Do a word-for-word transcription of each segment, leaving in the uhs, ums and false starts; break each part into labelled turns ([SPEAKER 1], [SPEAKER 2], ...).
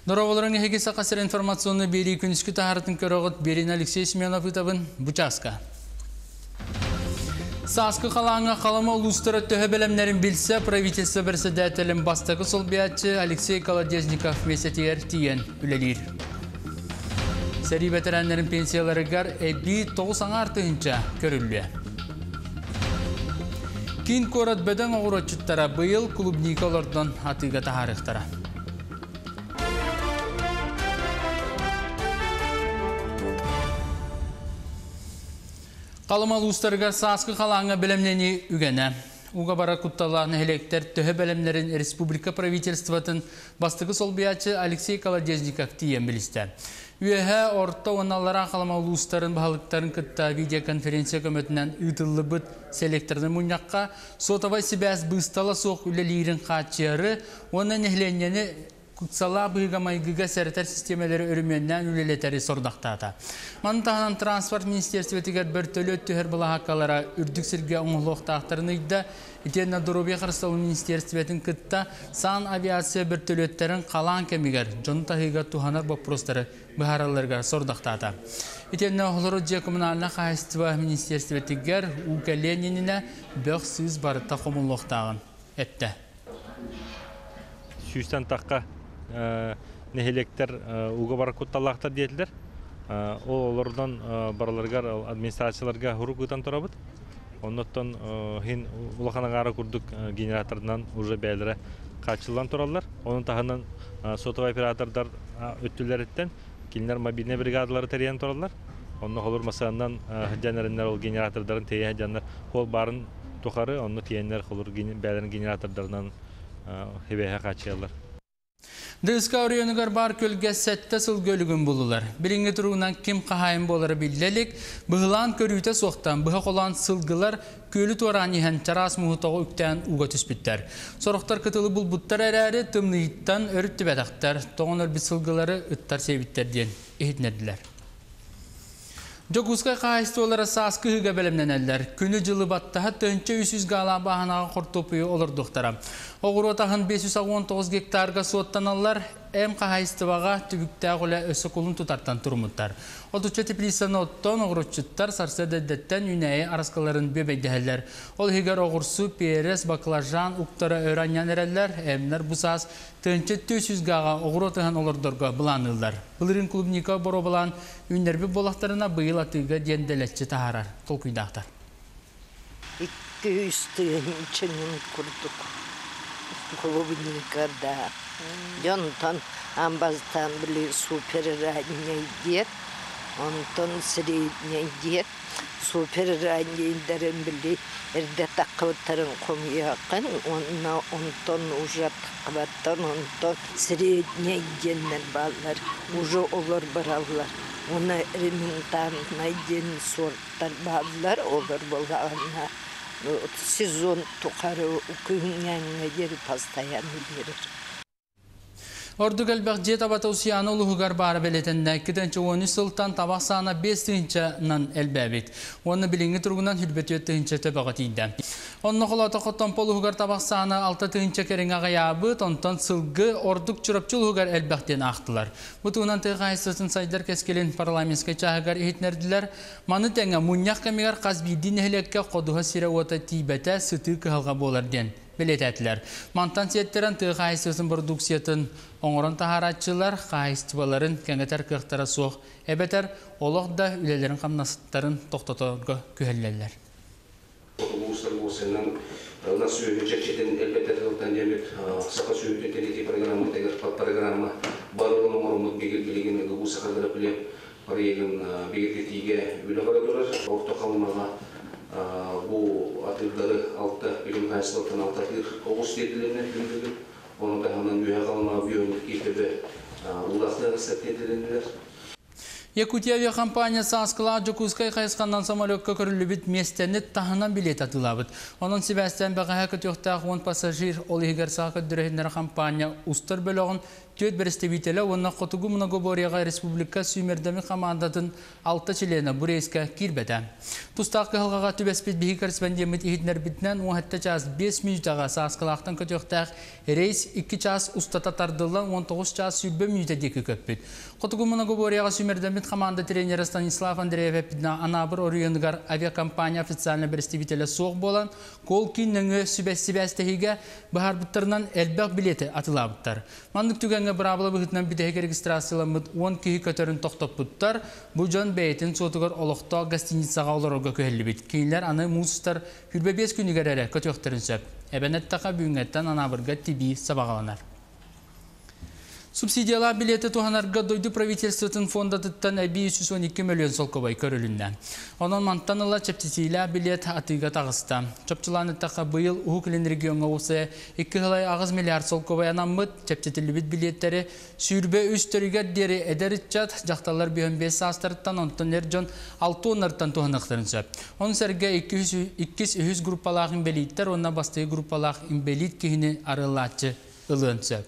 [SPEAKER 1] Дороволарын ехеге сақасыр информационны бері күніскі тағарытын көріғыт Берин Алексей Семенов ұтабын Бучаска. Саскы қалаңа қалама ұлыстары төһі бәлемнерін білсе, правительство бірсі дәтелін бастығы сол биятчы Алексей Колодезников месетер тиен үлелер. Сәрі ветеранлерін пенсиялары ғар әбі тоғыз аңартығынша көрілі. Кин корат бәдің оғыротчыттара бұйыл клубника олардан атыға тағарықтара. Қалымал ұстарға сасқы қалаңа білімнені үгені. Уға бара құтталағын әлектер төһі білімлерін республика правительстватын бастығы сол биятчы Алексей Колодезников тиен білісті. Үйәхі орта оналара қалымал ұстарын бағалықтарын күтті видеоконференция көмітінен ұтылы бұд селекторны мұнаққа сотавай себәс бұстала соқ үлелерін қатшыры, оның әхленені Кутсала быйга майгыга сәртер системалары өріменнен үлелетері сордақтады. Мантағынан транспорт министерстветігер бір төлі өттігер бұла хаққалара үрдік сірге оңылуқтақтарын үйді, Итенна Доробия Қарыстауы министерстветін күтті сан авиация бір төлі өттерін қалан кәмігер, жон тағыға туғанар бопростары бұхараларға сордақтады. Итенна Олородия коммунальна қайыстыва министерстветігер Ука Лениніне бөқ сыз барыта қомылуқтағын әтті.
[SPEAKER 2] Сүйістен таққа нехелектер уға бар құтталақтар дейділер. Ол олардан бараларғар администрацияларға хұру күтан тұрабыд. Оннаттан хин улақанағары күрдік генератордан уже бәлірі қатшылдан тұралар. Оның тағынан сотовай оператордар өттілер еттен келінер мобильный бригадалары тәрейен тұралар. Оның олар масағынан жәнерінлер ол генератордарын тейе жәнер ол барын тұқары, оны тейенлер бәлірін генератордарынан хебеге қатшылар.
[SPEAKER 1] Дыска орионыгар бар көлге сәтті сыл көлігін болулар. Бірінгі тұруынан кем қағайын болары білделік, бұғылан көрүйті соқтан, бұға қолан сылғылар көлі туаран ехен чарас мұғытағы үктен уға түспіттер. Сорықтар кытылы бұл бұттар әрәрі тымнығыттан өрітті бәдақтар, тоғын өрбі сылғылары үттар себіттерден ехетнерділер. Жокускай қағайсты олары сасқы ғыға бәлімнен әлдер. Күні жылы баттаға төнче үс жүз ғала бағанаға қортопыйы олар доқтара. Оғыр отағын бес жүз он тоғыз гектарға суоттан алар, әм қағайстываға түбікті ағылы өсі құлын тұтартан тұрмыттар. Отуча теплисаны оттон оғыротчыттар сарсададеттен үнәйі арасқаларын бөбейдәлер. Ол хегер оғырсу, перес, баклажан, уқтары өраньян әрәлер, әмнер бұсас, төнче төс жүз ғаға оғыр отағын олардырға бұланылдар. Бұлырын клубника боро бұлан үнербі болақтарына бұйыл атыға денделетчі тағарар. Толкүйдақтар.
[SPEAKER 3] Клубника, да. Jontan амбаздан били супер ранний дед, онтон средний дед, супер ранний дерем били эрде такваттарын комьякын, онна онтон уже такваттан онтон средний дендер баллар, уже олар баралар. Ona ремонтан найден сорттар баллар олар болғанна. Сезон туқары үкіңнен ері постоянно берер.
[SPEAKER 1] Ордугал бәғжет абата ұсияны ұлығығар бары бәлетінді кітінші он үш сылтан табақ саны бес түйінші-нан әлбәбет. Оны біліңі тұрғынан хүлбет өттігінші төбіға тейді. Оны құлата құттан полығығар табақ саны алты түйінші кәрің ағаябыт, онтан сылғы ордук чұрапчы ұлығығар әлбәқтен ақтылар. Бұтығынан тыға айсысын сайдар кәскелін парламентскай чағығар ехетнерділер. Маны тәңі мұнияқ кәмегар қазбейдін әлекке қодуға сирі ота тейбәті сүті күхалға болар ден. Белетәтілер. Мантан сеттерін тыға айсысын продукциятын оңырын тахаратчылар қайыстыбаларын кәңгетер кықтара соқ. Әбетер олық да үлелерін қамнасыттарын тоқтатырға көхелелер.
[SPEAKER 4] Ұлыстар болсынан ұлна сүйі жәкшетін әлбәтер ғылтан демек сақа сүйі өтелеті программа тәгір программа барылын оңырымық бегілгелеген ғылу сақадыра біле бар егін бегілгетіге үлі қарадырар. Орта қалымаға bu atılları altta bilim hayatından altta bir oğuz dedilerine bildirir. Onu da hemen üye kalma biyonluk gibi ulakları satedilenler.
[SPEAKER 1] Якутия компаниясы Аскыла Жокускай қайысқандан самолетқа көрілі біт местенет тағынан билет атылабыд. Оның себәстен бәғаға көтіқтақ он пассажир ол егер сақы дүрейіндер компания ұстыр бөліғын төт берестебителе, онна Хотугу Многоборьяға республика сүймердемі командатын алты члена bu reyska kirбете. Тустақ кылғаға түбеспет бейі корреспондент ихиднер битнен он час бес минутаға саскалақтан көтөқтақ рейс iki час устата тардылан он тогуз час сүйбе минута декі көппет. Хотугу Многоборьяға сүймердемі команда тренері Станислав Андреев битна анабыр орыйынгар авиакомпания официальный представителя соқ болан, кол кинніңі сүбәс-сүбәстігі бұхар бұттарынан әлбәқ билеті атыла бұттар. Мандық түгенге бұрабылы бұғытынан бітеге регистрацияланмыд он кихи көтерін тоқтап бұттар, бұл жон бәйтін сотығыр олықта гостиницаға оларға көхелі бит. Кейінлер аны мұсыстар хүрбе бес күнігерері көтөқтірін сөп. Әбәнеттаға бүйінгеттен анабырға тиби сабағаланар. Субсидиялар билеті туғанарға дойды правительствотын фондатыттан әбі үч жүз он эки миллион солковай көрілінді. Онын мантаныла чептетейлі билет атыға тағыста. Чопчыланыттаға бұйыл ұхықлен регионға осы эки ғылай ағыз миллиард солковай анаммыд чептетілі бит билеттері сүйірбе үш төрігер дері әдәрітчат жақталар бүйін бес астырыттан онтын әржон алты онырттан туғанықтырын сөп. Оның сәрге эки жүз группалағын белиттер, онына бастығы группалақ имбелит кейіні арылатчы ылын сөп.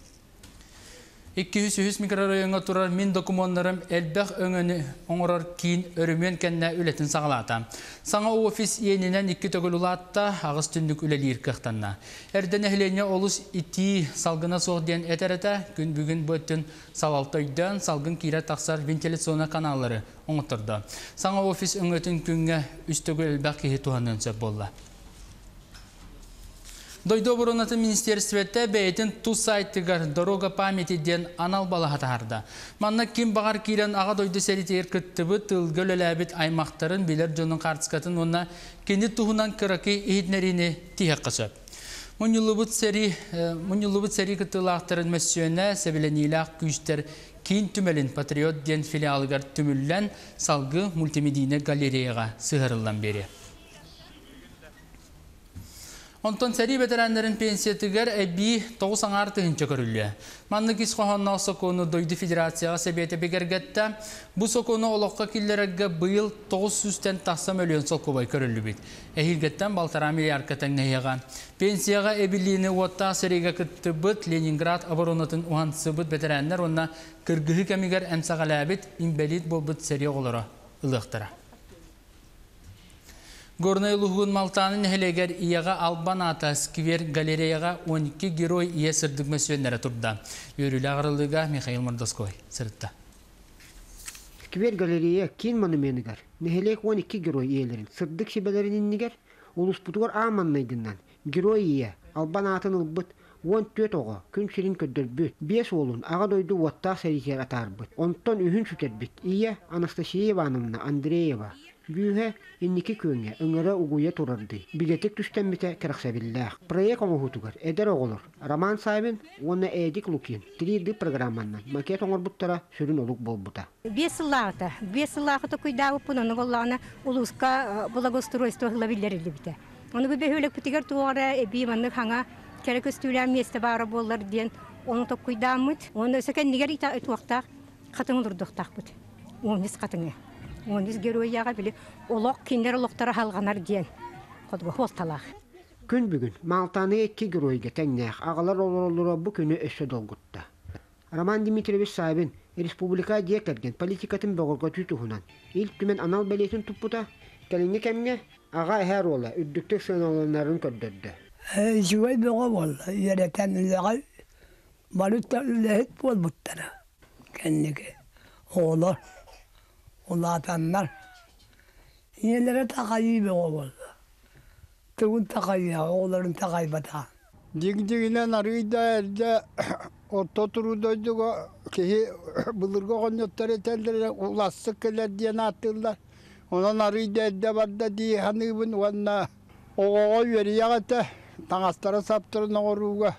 [SPEAKER 1] iki yüz mikrorayonga turar min dokumonlarım elbək öngünü oңорор кейін өрімен кәнне ületin sağlata. Sağa ofis yeninen iki tögülulatta ağız tündük üleliyir kıqtanna. Erden ehlenye olus iti salgına soğdiyen eterete gün bugün böttün salaltoydan salgın kira taqsar ventilasyona kanalları oңoturdu. Sağa ofis öngötün künge üstögül elbək kehi tuhanın söp bolla. Дойдо Буронаты министерствете бәйтін ту сайттығар дорога памяти ден анал балаға тағарда. Манна ким бағар кирен аға дойды сәрітер күттібі тылгөл әләбіт аймақтарын білер жонын қартыскатын онна кенді туғынан кырақи ехетнеріне тиек қысып. Мұнылыбыт сәрі күттілақтарын мәсүйіне сәбіленейлақ күштер кейін түмелін патриот ден филиалығар түміллән салғы мультимедийне галереяға сығырылдан бері. Онтон сәри бәтәрәндерін пенсиятығар әбі тоғыз аңар тұхынчы көрілі. Маннық исқоғанна соқуыны дойды федерацияға сәбеті бекергетті. Бұ соқуыны олыққа келлерігі бұйыл тоғыз жүзден тақса миллион солқыбай көрілі бет. Әхілгеттен балтара миллиард кәтәң нәйеған. Пенсияға әбіліні отта сәріға күтті бұд Ленинград оборонатын уғансы бұд бәтәрәндер онна кіргігі кәмігер әмсағал әбіт имбелит бұл бұд сәрі оғылары ұлықтыра. Горнай Лугун Малтанын хелегер ияға Албаната сквер галереяға он iki герой ие сырдық мәсуенлері тұрда. Өрілі ағырылыға Михаил Мордоской сыртта.
[SPEAKER 5] Сквер галерея кен монументігер. Нехелек он iki герой иелерін. Сырдық шебелерін негер, олыс бұтығыр аманнайдынан. Герой ие Албанатын ұлбыт он төрт оға күн шерін көддір бүт. бес олын аға дойды уатта сәрекер атар бүт. Онтон үйін сүтер бүт. Ие Анастасия Ивановна Андреева. Бүйе инники көңе өңөрө угуя турарды. Билетик түстен бите керексебиллах. Проект оңохутугар эдер оголор. Роман Сайбин оны Эдик Лукин три ди программанан макет оңор буттара сүрүн олук болбута.
[SPEAKER 6] Бес лата, бес лата куйдау пунаны голлана улуска благоустройство главиллерили бите. Оны бе хөлөк битигер туара эби манны ханга керекөстүләм месте бары боллар ден оны топ куйдамыт. Оны сөкен нигер ита этуакта катың дурдуктак бут. Онис катыңы. Оныз герояға білі олық кендер олықтары халғанар ден. Қодғы холталақ.
[SPEAKER 5] Күн бүгін Малтаны екі геройға тәңнәқ ағалар олырылыра бұ күні өсі долғытта. Роман Дмитриевич Сайбин республика декерген политикатын бұғырға түтіғынан. Илк түмен анал бәлетін тұппыта, кәліңе кәмге аға әр ола үддіктік сыналарының көрдірді.
[SPEAKER 7] Жуай бұға болы, ерекәніліғі барыттарылы бол бұттара. Кәннеге олар. Olatanlar. Yerlere takayı bir oldu. Tığın takayı, oğulların takayı bata.
[SPEAKER 8] Dik-dikine narıydı elde orta turudaydı ki bulurga konyotları tellere ulaşsık keler diye atırlar. Ona narıydı elde vardı diye hanımın vanna oğuğa veriyor ete tanastara saptırın oğuruğa.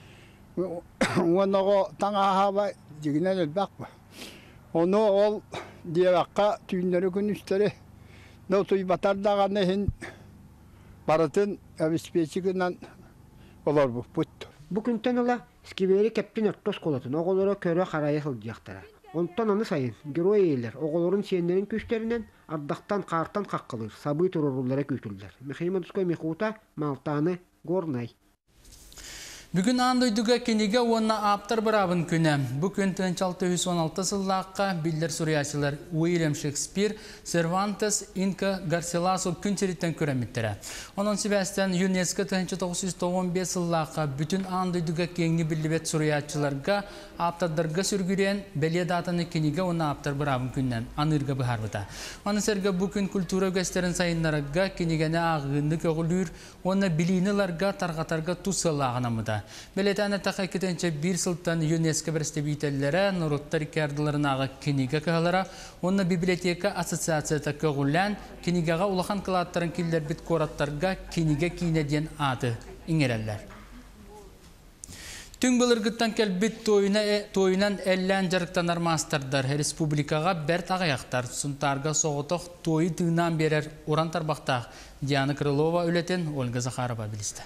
[SPEAKER 8] Ona o tanga hava dikine elbak var. Onu ol diye bakka tüyünleri gün üstleri notuy batardağını hin baratın avispecikinden olur bu puttu.
[SPEAKER 5] Bugünden ola skiveri keptin örttos kolatın oğulları köre karaya sılcaktara. Ondan anı sayın geroi eyler oğulların siyenlerin güçlerinden ardaktan kartan kakkılır sabıy tururullara kütüller. Mikhail Mordоской Mikuta Maltanı Gornay.
[SPEAKER 1] Bugün andıydıga kiniga ona aptar barabın küne. Bugün bin altı yüz on altı yıllıqqa biller Suriyaçılar William Shakespeare, Cervantes, Inca Garcilaso künçeritten köremittere. Onun sebestten UNESCO bin dokuz yüz on beş yıllıqqa bütün andıydıga kengi billibet Suriyaçılarga aptardarga sürgüren belye datanı kiniga ona aptar barabın künnen anırga bıharbıda. Onun serga bugün kultura gösterin sayınlarga kinigene ağındık oğulur, ona bilinilarga targatarga tutsallağınamıda. Beletane takakitençe bir sıltan UNESCO prestibitellere, Nurutta Ricardo'larına kiniga kıhalara, onna biblioteka asosiyasyata köğülen, kinigaga ulakan kılaatların killer bit koratlarga kiniga kine diyen adı ingereller. Tüm bılırgıttan kelbit toyunan ellen jarıktanar mastardar Respublikaga bert ağayaktar suntarga soğutuq toyu tığından berer oran tarbaqtaq Diana Krylova ületen Olga Zakharova biliste.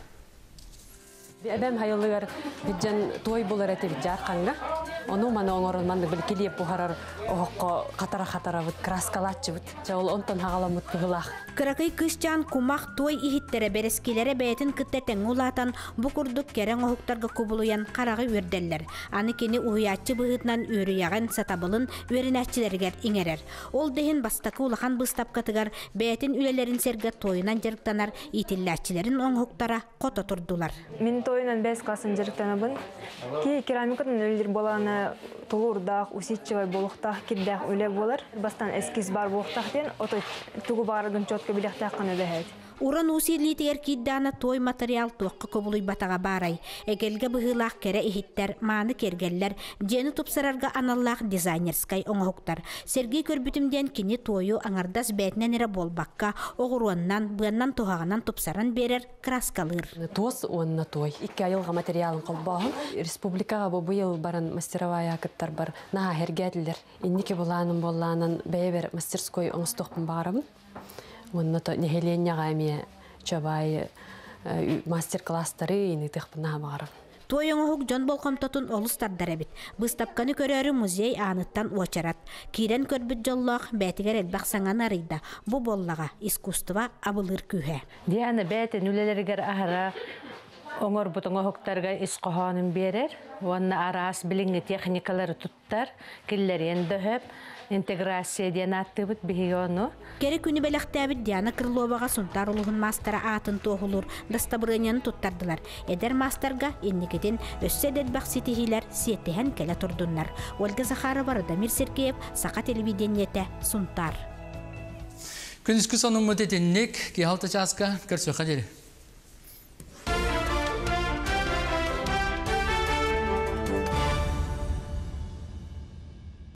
[SPEAKER 9] Adam hayallar bijan toy bolar ete bijar kanga. Onu mana ongoron manda bil kiliyep buharar oqqa qatara qatara bit kraskalatçı bit. Jawol ontan hagalamut kılaq.
[SPEAKER 10] Kırakay kışcan kumak toy ihittere bereskilere beyetin kıtteten ulatan bu kurduk keren oğuktarga kubuluyan karağı verdeller. Anı keni uyatçı bıhıtnan ürüyagan satabılın verinatçilerger inerer. Ol dehin bastakı ulakan bыстap katıgar beyetin ülelerin serge toyunan jarıktanar itillatçilerin oğuktara kota turdular.
[SPEAKER 11] Min toyunan beş kasın jarıktanabın. Ki keramikatın öldür bolana tulurdaq, usitçivay boluqtaq, kiddaq öyle bolar. Bastan eskiz bar boluqtaq den, oto tugu baradın çotka bileqtaqın ödehedi.
[SPEAKER 10] Uran usirli tiger kiddana toy material tuqqa kobuluy bataga baray. Egelge bıhılaq kere ihitter, manı kergeller, jeni tupsararga analaq dizaynerskay oңohuktar. Sergi körbütümden kini toyu anardas betnen ere bolbakka, oğuruannan, bıannan tohağanan tupsaran berer kraskalır.
[SPEAKER 9] Tos onna toy. İki ayılga materialın qalbağın. Respublikaga bu bu yıl baran masteravaya kıttar bar. Naha hergediler. İnniki bulanın bolanın beber masterskoy oңstoqpun bağırabın. Onunla da nehelenya gamiye çabay master-klassları ini tıqpına bağırım.
[SPEAKER 10] Toy oңohuk John Bolkomtotun olustar darabit. Bыстapkanı körörü muzey anıttan uaçarat. Kiren körbüt jollaq betiger elbaq saŋan arıyda. Bu bollaga iskustva abılır kühe.
[SPEAKER 12] Diana beti nülelerger ahara oңor but oңohuktarga isqohanın berer. Onna aras bilingi teknikaları tuttar. Killerin döhöp. Integrasiya diyen attıbıt bihiyonu.
[SPEAKER 10] Kere günü belaqtabit Diana Krylovaga suntar uluğun mastara atın toğulur, dastabırınyanı tuttardılar. Eder mastarga inniketin össe dedbaq sitihiler siyettihen kele turdunlar. Olga Zakharova, Radamir Sergeyev, Saqa televideniyete suntar.
[SPEAKER 1] Күнүскү сонун мөтетинник, ки халта часка, көрсө қадері.